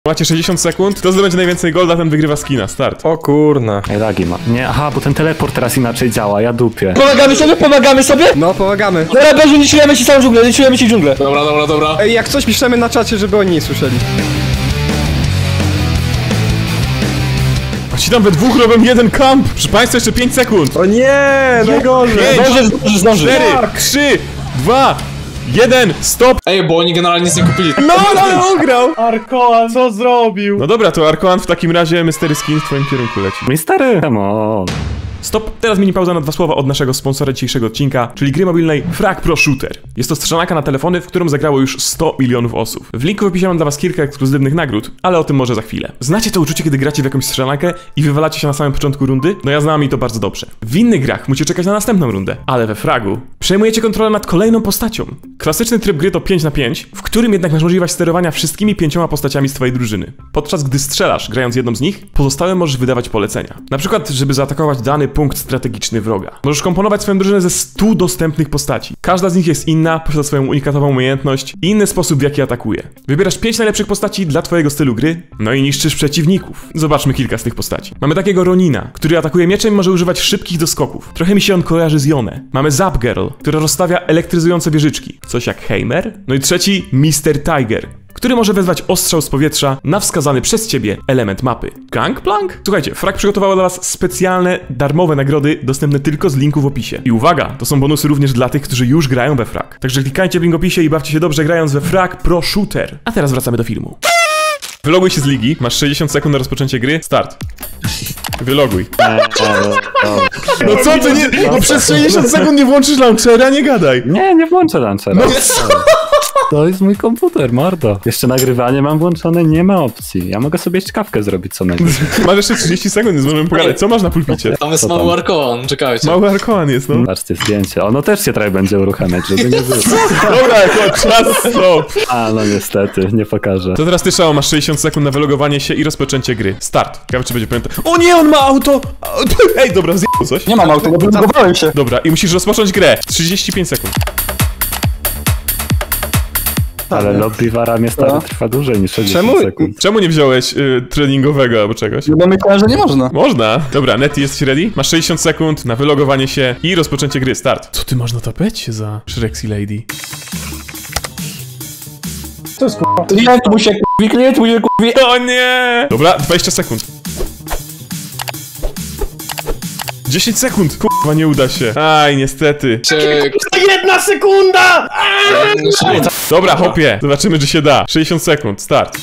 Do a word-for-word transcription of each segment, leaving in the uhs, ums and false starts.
Macie sześćdziesiąt sekund, kto zdobędzie najwięcej golda, ten wygrywa skina. Start. O kurna. Ej, lagi ma. Nie, aha, bo ten teleport teraz inaczej działa, ja dupię. Pomagamy sobie, pomagamy sobie? No, pomagamy. Dobra, Beziu, liczymy ci całą dżunglę, liczymy ci dżunglę. Dobra, dobra, dobra. Ej, jak coś piszemy na czacie, żeby oni nie słyszeli. A ci tam we dwóch robią jeden kamp. Proszę państwa, jeszcze pięć sekund. O nie, najgorzej. Zdąży, zdąży, zdąży. cztery, trzy, dwa, jeden, stop. Ej, bo oni generalnie nic nie kupili. No, ale on grał. Arkoan, co zrobił? No dobra, to Arkoan w takim razie Mystery Skin w twoim kierunku leci. Mój stary, come on. Stop! Teraz mini pauza na dwa słowa od naszego sponsora dzisiejszego odcinka, czyli gry mobilnej Frag Pro Shooter. Jest to strzelanka na telefony, w którą zagrało już sto milionów osób. W linku w opisie mam dla was kilka ekskluzywnych nagród, ale o tym może za chwilę. Znacie to uczucie, kiedy gracie w jakąś strzelankę i wywalacie się na samym początku rundy? No ja znam i to bardzo dobrze. W innych grach musicie czekać na następną rundę, ale we Fragu przejmujecie kontrolę nad kolejną postacią. Klasyczny tryb gry to pięć na pięć, w którym jednak masz możliwość sterowania wszystkimi pięcioma postaciami z twojej drużyny. Podczas gdy strzelasz, grając jedną z nich, pozostałe możesz wydawać polecenia. Na przykład, żeby zaatakować dany punkt strategiczny wroga. Możesz komponować swoją drużynę ze stu dostępnych postaci. Każda z nich jest inna, posiada swoją unikatową umiejętność i inny sposób, w jaki atakuje. Wybierasz pięć najlepszych postaci dla twojego stylu gry, no i niszczysz przeciwników. Zobaczmy kilka z tych postaci. Mamy takiego Ronina, który atakuje mieczem i może używać szybkich doskoków. Trochę mi się on kojarzy z Yone. Mamy Zap Girl, która rozstawia elektryzujące wieżyczki. Coś jak Heimer. No i trzeci mister Tiger, który może wezwać ostrzał z powietrza na wskazany przez ciebie element mapy. Gangplank? Słuchajcie, Frag przygotowało dla was specjalne, darmowe nagrody dostępne tylko z linku w opisie. I uwaga, to są bonusy również dla tych, którzy już grają we Frag. Także klikajcie w link w opisie i bawcie się dobrze grając we Frag Pro Shooter. A teraz wracamy do filmu. Wyloguj się z ligi, masz sześćdziesiąt sekund na rozpoczęcie gry, start. Wyloguj. No co ty nie... No przez sześćdziesiąt sekund nie włączysz launchera, nie gadaj. Nie, nie włączę launchera. No co? To jest mój komputer, mordo. Jeszcze nagrywanie mam włączone, nie ma opcji. Ja mogę sobie jeszcze kawkę zrobić co najmniej. Masz jeszcze trzydzieści sekund, więc możemy pogadać. Co masz na pulpicie? Tam jest Co mały tam? Arkoan, czekajcie. Mały Arkoan jest, no. Patrzcie zdjęcie. Ono też się trochę będzie uruchamiać, żeby nie było. Dobra, to czas, stop. A, no niestety, nie pokażę. To teraz ty, Szao, masz sześćdziesiąt sekund na wylogowanie się i rozpoczęcie gry. Start. Ciekawe, czy będzie pamiętać. O nie, on ma auto! Ej, dobra, zjadł coś. Nie mam auto, bo wylogowałem się. Dobra, i musisz rozpocząć grę. trzydzieści pięć sekund. Ale lobby wara mnie stary trwa dłużej niż sześćdziesiąt Czemu? sekund. Czemu nie wziąłeś y, treningowego albo czegoś? No bo myślałem, że nie można. Można. Dobra, Netty, jesteś ready? Masz sześćdziesiąt sekund na wylogowanie się i rozpoczęcie gry. Start. Co ty masz na tapecie za Shrexy Lady? To jest k***a. Klient mu się k***wi, klient mu się k***wi. O nie! Dobra, dwadzieścia sekund. dziesięć sekund! Kurwa, nie uda się. Aj, niestety. Ciek... Jedna sekunda! Dobra, hopie. Zobaczymy, czy się da. sześćdziesiąt sekund. Start.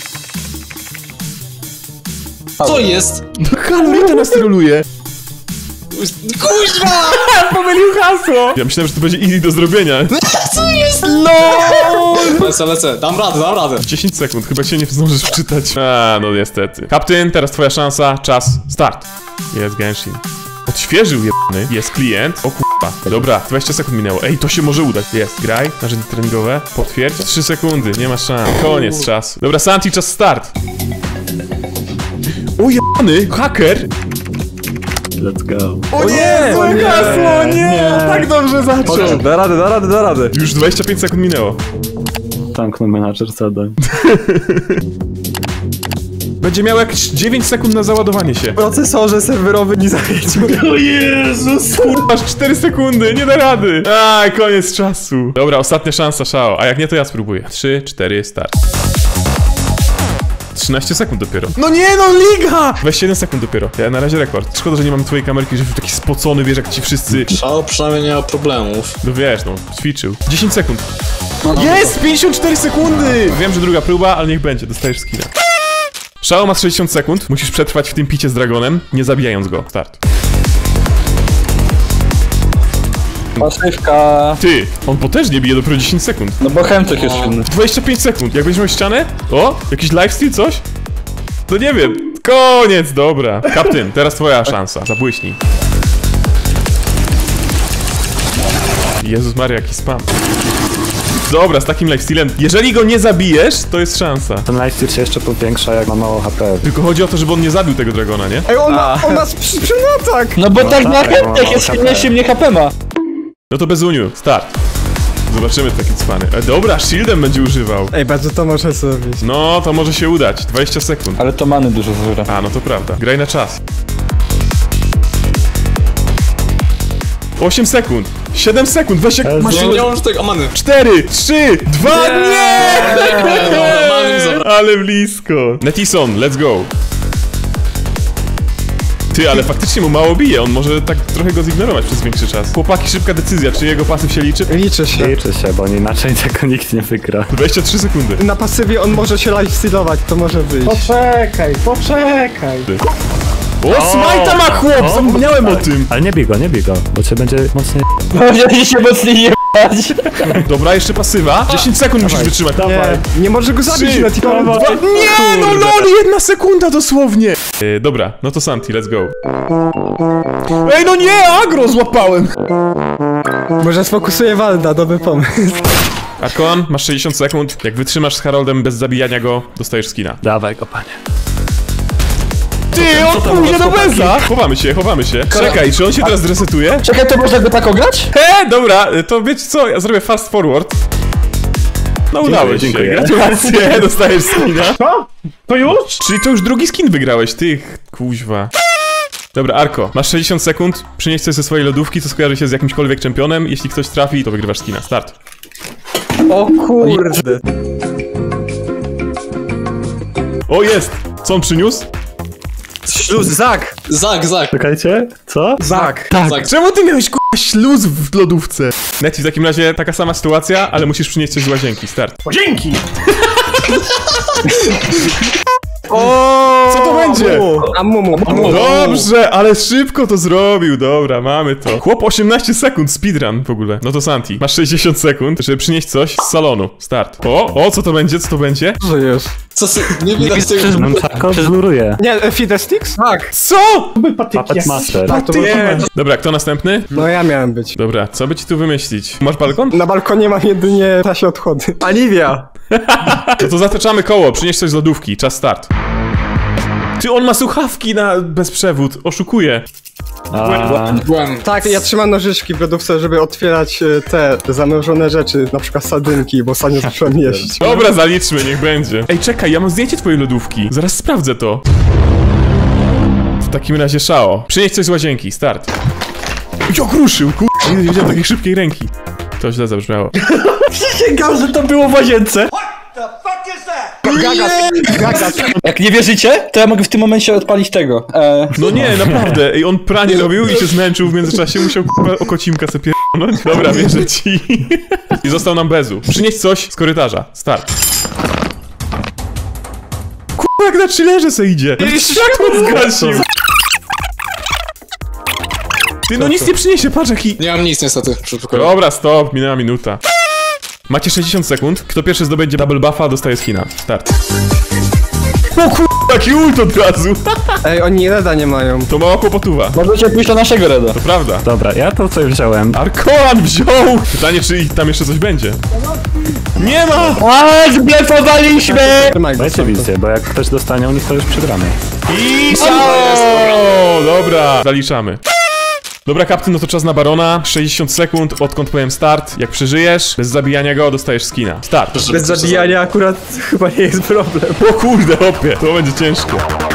Co jest? No Halorita nas troluje. Kuźwa! Pomylił hasło. Ja myślałem, że to będzie easy do zrobienia. Co jest? No! Lecę, lecę. Dam radę, dam radę. dziesięć sekund, chyba się nie zdążysz wczytać. A, no niestety. Captain, teraz twoja szansa. Czas. Start. Jest Genshin. Odświeżył jebany. Jest klient. O kurwa. Dobra, dwadzieścia sekund minęło. Ej, to się może udać. Jest. Graj. Narzędzie treningowe. Potwierdź. trzy sekundy. Nie ma szans. Koniec czasu. Dobra, Santi, czas start. O jebany. Haker. Let's go. O nie! Złe hasło, nie! nie. Tak dobrze zaczął. Da radę, da radę, da radę. Już dwadzieścia pięć sekund minęło. Tanknął menadżer zadań. Będzie miał jakieś dziewięć sekund na załadowanie się. W procesorze serwerowy nie zawiedził. O Jezus! Kurwa, masz cztery sekundy, nie da rady. Aj, koniec czasu. Dobra, ostatnia szansa, Szao. A jak nie, to ja spróbuję. trzy, cztery, start. trzynaście sekund dopiero. No nie, no liga! dwadzieścia jeden sekund dopiero. Ja na razie rekord. Szkoda, że nie mam twojej kamerki, że taki spocony, wiesz, jak ci wszyscy... Szao przynajmniej nie ma problemów. No wiesz, no, ćwiczył. dziesięć sekund. Jest! pięćdziesiąt cztery sekundy! Wiem, że druga próba, ale niech będzie, dostajesz skilla. Szao ma sześćdziesiąt sekund. Musisz przetrwać w tym picie z dragonem, nie zabijając go. Start. Pasywka. Ty, on potężnie bije dopiero dziesięć sekund. No bo chemczek jest silny. dwadzieścia pięć sekund. Jak będziesz miał ścianę? O, jakiś lifesteal, coś? No nie wiem. Koniec, dobra. Captain, teraz twoja szansa. Zabłyśnij. Jezus Maria, jaki spam. Dobra, z takim lifestealem. Jeżeli go nie zabijesz, to jest szansa. Ten lifesteal się jeszcze powiększa, jak ma mało H P. Tylko chodzi o to, żeby on nie zabił tego dragona, nie? Ej, on, ma, on nas przy, przy atak. No bo No tak na tak, chemczek no, jest H P. silniejszy mnie H P ma. No to bez uniu. Start. Zobaczymy takie cwany. E, dobra, shieldem będzie używał. Ej, bardzo to może zrobić. No, to może się udać. dwadzieścia sekund. Ale to many dużo zużywa. A, no to prawda. Graj na czas. osiem sekund. siedem sekund. Weź jak masz Nie, nie mam już tego amany. cztery, trzy, dwa, nie! Amany mi zabrał. Ale blisko. Netison, let's go. Ty, ale faktycznie mu mało bije, on może tak trochę go zignorować przez większy czas. Chłopaki, szybka decyzja, czy jego pasyw się liczy? Liczy się. Liczy się, bo inaczej tego nikt nie wygra. dwadzieścia trzy sekundy. Na pasywie on może się lifestealować, to może wyjść. Poczekaj, poczekaj. O, smajta ma chłop! O, Zapomniałem o tak. tym! Ale nie bij go, nie bij go, bo cię będzie mocniej... Będzie się mocniej jebać. Dobra, jeszcze pasywa. dziesięć sekund musisz wytrzymać. Nie, nie może go zabić Trzy, na Tikonu. dwa, nie, no lol, jedna sekunda dosłownie! E, dobra, no to Santi, let's go. Ej, no nie, agro złapałem! Może sfokusuje Walda, dobry pomysł. Arkon, masz sześćdziesiąt sekund. Jak wytrzymasz z Haroldem bez zabijania go, dostajesz skina. Dawaj go, panie. Ty, on pójdzie do Beza! Chowamy się, chowamy się. Czekaj, czy on się teraz zresetuje? Czekaj, to można go tak ograć? He, dobra, to wiecie co, ja zrobię fast forward. No udało się, dziękuję. gratulacje, dostajesz skina. Co? To już? Czyli to już drugi skin wygrałeś, ty, kuźwa. Dobra, Arko, masz sześćdziesiąt sekund, przynieś coś ze swojej lodówki, co skojarzy się z jakimśkolwiek czempionem. Jeśli ktoś trafi, to wygrywasz skina. Start. O kurde. O, jest! Co on przyniósł? Śluz, Zak! Zak, Zak. Czekajcie, co? Zak! Zak. Czemu ty miałeś k***a śluz w lodówce? Neti, w takim razie taka sama sytuacja, ale musisz przynieść coś z łazienki. Start. Dzięki! O, Co to będzie? Amumu, amumu. Dobrze, ale szybko to zrobił. Dobra, mamy to. Chłop, osiemnaście sekund, speedrun w ogóle. No to Santi, masz sześćdziesiąt sekund, żeby przynieść coś z salonu. Start. O, o, co to będzie, co to będzie? Co jest? Co sy... Nie widać tego. Nunchako bluruje. Nie, e, Fide Sticks? Tak. Co? Były patyki. Puppet Master. Tak, to był Nie. Dobra, kto następny? No ja miałem być. Dobra, co by ci tu wymyślić? Masz balkon? Na balkonie mam jedynie tasie odchody. Oliwia! No to zataczamy koło, przynieś coś z lodówki, czas start. Ty, on ma słuchawki na bezprzewód, oszukuje. A, Byłem. Tak, ja trzymam nożyczki w lodówce, żeby otwierać e, te zamrożone rzeczy, na przykład sardynki, bo ostatnio zacząłem jeść. Dobra, zaliczmy, niech będzie. Ej, czekaj, ja mam zdjęcie twojej lodówki. Zaraz sprawdzę to. W takim razie szao. Przynieś coś z łazienki, start. Jak ruszył, kur... Nigdy nie widziałem takiej szybkiej ręki. To źle zabrzmiało. Przysięgam, że to było w łazience. Gagas, gagas. Jak nie wierzycie, to ja mogę w tym momencie odpalić tego. E, No nie, naprawdę. Ej, on pranie robił i się zmęczył w międzyczasie, musiał kurwa okocimka sobie pierdolnąć. Dobra, wierzę ci. I został nam bezu. Przynieś coś z korytarza. Start. Kurwa, jak na chillerze se idzie. I światło zgasił. Ty, no nic nie przyniesie, patrz jaki... Nie mam nic niestety przed pokoju. Dobra, stop, minęła minuta. Macie sześćdziesiąt sekund. Kto pierwszy zdobędzie double buffa, dostaje skina. Start. O kurwa, jaki ult od razu. Ej, oni reda nie mają. To mała kłopotuwa. możecie pójść do naszego reda. To prawda. dobra, ja to coś wziąłem. Arkoan wziął! Pytanie, czy ich tam jeszcze coś będzie. Nie ma! A, zblefowaliśmy! Trzymaj go Dajcie stąd. wizję, bo jak ktoś dostanie, oni to już przegramy. I szao! Dobra, zaliczamy. Dobra, kaptyn, no to czas na Barona. sześćdziesiąt sekund, odkąd powiem start. Jak przeżyjesz, bez zabijania go, dostajesz skina. Start. Bez zabijania akurat chyba nie jest problem. O kurde, hopie, to będzie ciężkie.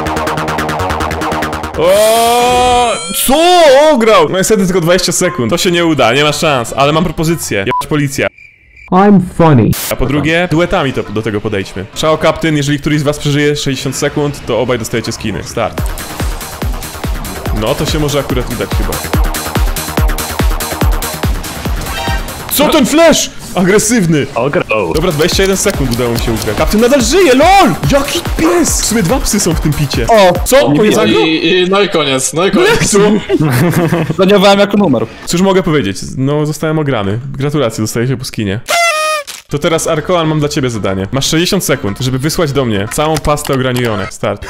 O, co? Ograł! No niestety tylko dwadzieścia sekund. To się nie uda, nie ma szans, ale mam propozycję. Jebać policja. I'm funny. A po drugie, duetami to do tego podejdźmy. Szao, kaptyn, jeżeli któryś z was przeżyje sześćdziesiąt sekund, to obaj dostajecie skiny. Start. No, to się może akurat udać chyba. Co ten flash? Agresywny. Ograł. Dobra, dwadzieścia jeden sekund udało mi się ugrać. Kaptyn nadal żyje, lol! Jaki pies! W sumie dwa psy są w tym picie. O, Co? Koniec I, agro? i, no i koniec, no i No koniec. jak to? zdaniowałem jak numer. Cóż mogę powiedzieć? No, zostałem ograny. Gratulacje, dostajecie po skinie. To teraz, Arkoan, mam dla ciebie zadanie. Masz sześćdziesiąt sekund, żeby wysłać do mnie całą pastę ogranione. Start.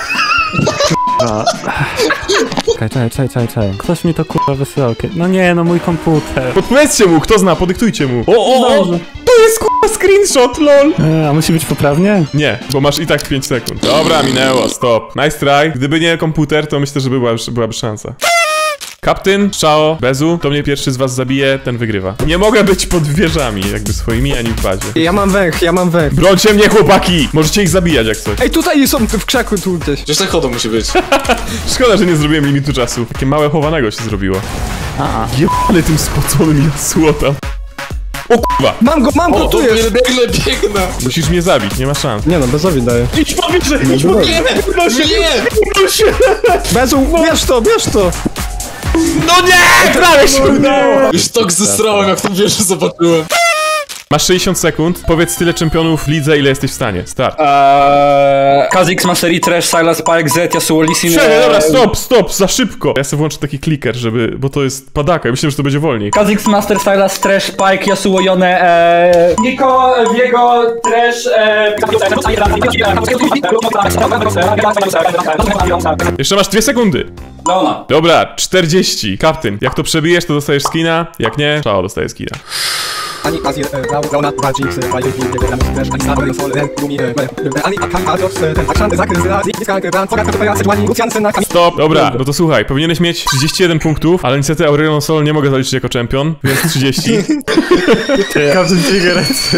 Czekaj, czekaj, czekaj, czekaj, czekaj. Ktoś mi to kurwa wysyłał. kie- No nie, no mój komputer. Podpowiedzcie mu, kto zna, podyktujcie mu. O, o, o! To jest kurwa screenshot, lol! E, a musi być poprawnie? Nie, bo masz i tak pięć sekund. Dobra, minęło, stop. Nice try. Gdyby nie komputer, to myślę, że była, byłaby szansa. Kaptyn, Shao, Bezu, to mnie pierwszy z was zabije, ten wygrywa. Nie mogę być pod wieżami, jakby swoimi, ani w bazie. Ja mam węch, ja mam węch. Brońcie mnie, chłopaki! Możecie ich zabijać jak coś. Ej, tutaj są w krzaku tu gdzieś. Gdzieś tak chodą musi być. Szkoda, że nie zrobiłem limitu czasu. Takie małe chowanego się zrobiło. Jebany tym spoconym jasłota. O kurwa! Mam go, mam go, O, tu tu jest! biegnę, biegnę. Musisz mnie zabić, nie ma szans. Nie no, bezowi daję. Idź po wieżę, idź po Nie, wieżę! Nie! Bezu, bierz to, bierz to! No nie! Prawie się udało! Już tak zesrałem, jak tą wieżę zobaczyłem. Masz sześćdziesiąt sekund, powiedz tyle czempionów w lidze, ile jesteś w stanie. Start. Eee, Kha'Zix, Mastery, Trash, Sylas, Spike, Z, Yasuo, Lee Sin. Czekaj, dobra, stop, stop, za szybko. Ja sobie włączę taki kliker, żeby, bo to jest padaka, myślę, że to będzie wolniej. Kha'Zix, Master, Sylas, Trash, Spike, Yasuo, Yone, eee... Niko, Viego, Trash, eee... Jeszcze masz dwie sekundy. Leona. Dobra, czterdzieści. Kaptyn, jak to przebijesz, to dostajesz skina, jak nie, Shao dostaje skina. Ani Azir, Zauna, Bajix, Bajix, Bajix, Ani Sabor, Sol, Lumi, Ani Akam, Atos, ten Akshant, Zakry, Zrazi, Niskank, Brand, Fogat, Topeja, Sejuani, Lucian, Senak, Stop, dobra, no to słuchaj, powinieneś mieć trzydzieści jeden punktów, ale niestety Aurelion Sol nie mogę zaliczyć jako czempion, więc trzydzieści. Kaptyn Tigerec.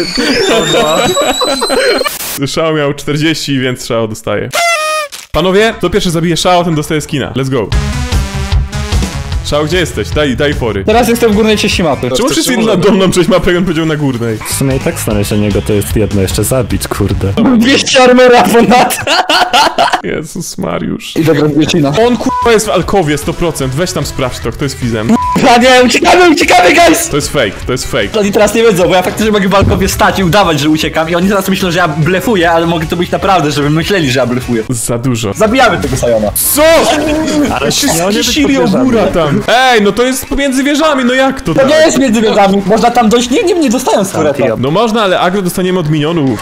Shao miał czterdzieści, więc Shao dostaje. Panowie, kto pierwszy zabije Shao, ten dostaje skina. Let's go. Shao, gdzie jesteś? Daj, daj fory. Teraz jestem w górnej części mapy. Czemu wszyscy na dolną część mapy, jak on powiedział na górnej? W sumie i tak znaleźć niego to jest jedno jeszcze zabić, kurde. dwieście armora ponad. Jezus Mariusz. I dobra, Wiecina. On kurwa jest w alkowie sto procent, weź tam sprawdź to, kto jest fizem. A nie, uciekamy, uciekamy, guys! To jest fake, to jest fake. Oni teraz nie wiedzą, bo ja faktycznie mogę w Balkowie stać i udawać, że uciekam i oni teraz myślą, że ja blefuję, ale mogę to być naprawdę, żeby myśleli, że ja blefuję. Za dużo. Zabijamy tego Sajona. Co? Ale Się nie, on nie być skisili pod wieżami. góra tam. Ej, no to jest pomiędzy wieżami, no jak to To tak? nie jest między wieżami, można tam dojść, nie, nie, nie dostają z tureta. No można, ale agro dostaniemy od minionów.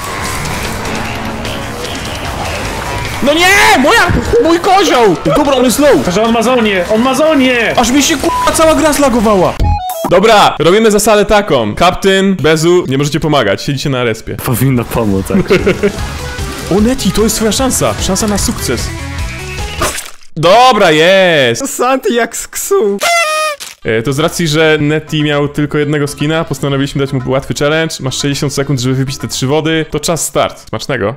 No nie! Moja! Mój kozioł! Dobra, on jest low. Że on ma zonię, on ma zonię! Aż mi się kurwa cała gra zlagowała. Dobra, robimy zasadę taką. Kaptyn, Bezu, nie możecie pomagać, siedzicie na respie. Powinno pomóc, tak. O Neti, to jest twoja szansa. Szansa na sukces. Dobra, jest! Santi jak z ksu. E, to z racji, że Neti miał tylko jednego skina, postanowiliśmy dać mu łatwy challenge. Masz sześćdziesiąt sekund, żeby wypić te trzy wody. To czas start. Smacznego.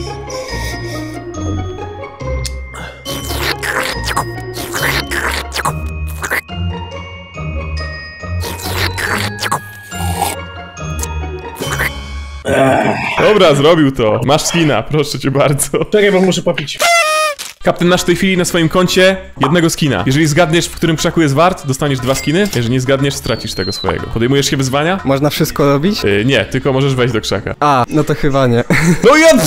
Dobra, zrobił to. Masz skina, proszę cię bardzo. Czekaj, bo muszę popić. Kaptyn, masz w tej chwili na swoim koncie jednego skina. Jeżeli zgadniesz, w którym krzaku jest wart, dostaniesz dwa skiny. Jeżeli nie zgadniesz, stracisz tego swojego. Podejmujesz się wyzwania? Można wszystko robić? Yy, nie, tylko możesz wejść do krzaka. A, no to chyba nie. No ja...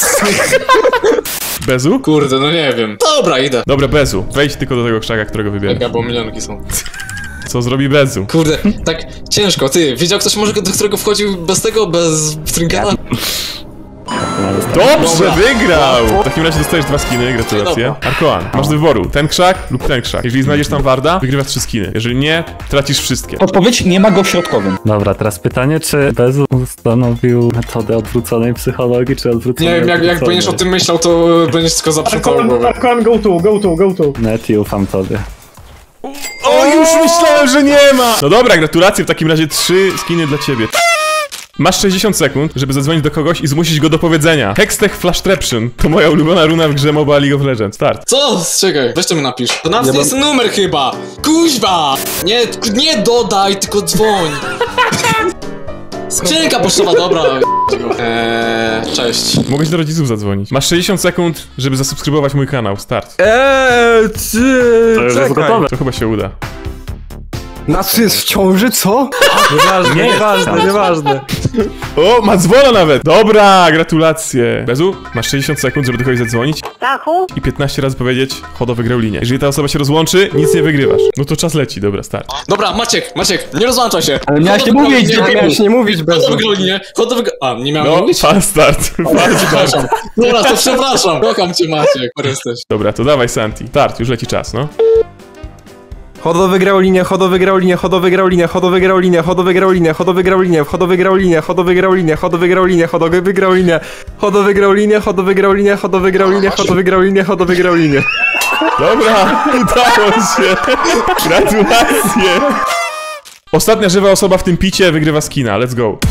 Bezu? Kurde, no nie wiem. Dobra, idę. Dobra, Bezu. Wejdź tylko do tego krzaka, którego wybierasz. Czekaj, bo milionki są. Co zrobi Bezu? Kurde, tak ciężko, ty. Wiedział ktoś może, do którego wchodził bez tego, bez Tringana? Dobrze, Dobra. wygrał! W takim razie dostajesz dwa skiny, gratulacje. Dobra. Arkoan, masz do wyboru ten krzak lub ten krzak. Jeżeli znajdziesz tam Warda, wygrywasz trzy skiny. Jeżeli nie, tracisz wszystkie. Odpowiedź, nie ma go w środkowym. Dobra, teraz pytanie, czy Bezu ustanowił metodę odwróconej psychologii, czy odwróconej Nie wiem, jak, jak odwróconej? będziesz o tym myślał, to będziesz tylko zaprzątał Arkon, głowę. Arkon, go to, go to, go to. Neti, ufam tobie. O, już myślałem, że nie ma! No dobra, gratulacje, w takim razie trzy skiny dla ciebie. Masz sześćdziesiąt sekund, żeby zadzwonić do kogoś i zmusić go do powiedzenia. Hextech Flash Traption to moja ulubiona runa w grze MOBA League of Legends. Start. Co? Czekaj, weź to mi napisz. To nawet jest numer chyba! Kuźwa! Nie, nie dodaj, tylko dzwoń! Skrzynka pocztowa, dobra. Eee, cześć. Mogłeś do rodziców zadzwonić. Masz sześćdziesiąt sekund, żeby zasubskrybować mój kanał. Start. Eee, ty, To już jest gotowe. To chyba się uda. Natsu jest w ciąży, co? Nie, nieważne, nieważne. O, ma dzwona nawet! Dobra, gratulacje. Bezu, masz sześćdziesiąt sekund, żeby do kogoś zadzwonić. Stachu? I piętnaście razy powiedzieć, Hodo wygrał linię. Jeżeli ta osoba się rozłączy, nic nie wygrywasz. No to czas leci, dobra, start. Dobra, Maciek, Maciek, nie rozłączaj się. Ale miałeś nie mówić, nie, nie Miałeś nie mówić bez... Chodo wygrał linię, Chodo wygrał... A, nie miałem No, mówić? pan start. Przepraszam. Dobra, to przepraszam. Kocham cię, Maciek, który jesteś. Dobra, to dawaj Santi. Start, już leci czas, no. Chodo wygrał linię, Chodo wygrał linię, Chodo wygrał linię, Chodo wygrał linię, Chodo wygrał linię, Chodo wygrał linię, Chodo wygrał linię, Chodo wygrał linię, Chodo wygrał linię, Chodo wygrał linię, Chodo wygrał linię, Chodo wygrał linię, Chodo wygrał linię, Chodo wygrał linię, Chodo wygrał linię, Chodo wygrał linię. Dobra, udało się. Gratulacje. Ostatnia żywa osoba w tym picie wygrywa skina, let's go.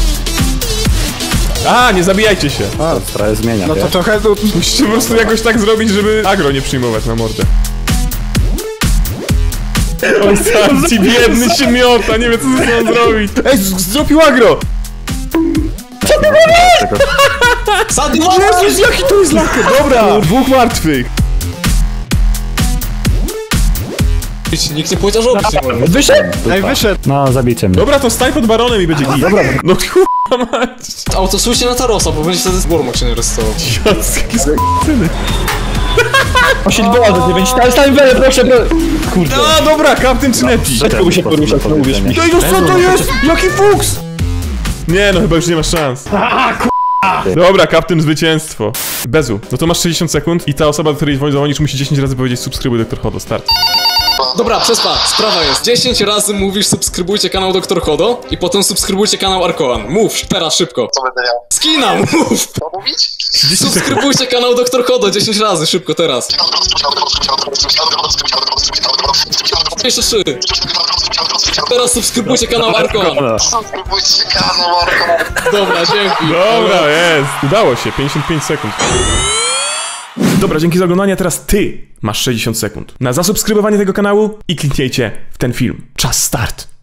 A, nie zabijajcie się. A, trochę zmienia, No to wiesz? trochę tu... Musicie po prostu jakoś tak zrobić, żeby agro nie przyjmować na mordę. Oj, sam ci biedny się miota, nie wie co ze sobą zrobić. Ej, z- zrobił agro! Sadi, Jezus, jaki to jest laker! Dobra, dwóch martwych. nikt nie powiedział, że obić nie może. Wyszedł! Ej, wyszedł! No, zabijcie mnie. Dobra, to stań pod baronem i będzie git. Dobra. No kurwa mać. Autosujcie na Tarosa, bo będzie wtedy Warmok się nie restował. Jezus, jakie syny. osiem dwa, dziewięć, stań, stań, wele, proszę, proszę. Kurde. A, dobra, kaptyn czy lepiej? Czekaj, się poruszać, no uwierz mi. Ej, no co to jest? Jaki fuks? Nie, no chyba już nie masz szans. Dobra, kaptyn zwycięstwo. Bezu, no to masz sześćdziesiąt sekund i ta osoba, do której dzwonisz, musi dziesięć razy powiedzieć subskrybuj doktor Hodo, start. Dobra, przespa, sprawa jest. dziesięć razy mówisz subskrybujcie kanał doktor Hodo i potem subskrybujcie kanał Arkoan. Mów, teraz szybko. Co będę miał? Skina, mów! Co mówić? Subskrybujcie kanał doktor Hodo dziesięć razy, szybko, teraz. Jeszcze trzy. Teraz subskrybujcie kanał Arkoan. Subskrybujcie kanał Arkoan. Dobra, dzięki. Dobra, jest. Udało się, pięćdziesiąt pięć sekund. Dobra, dzięki za oglądanie, teraz ty masz sześćdziesiąt sekund na zasubskrybowanie tego kanału i kliknijcie w ten film. Czas start.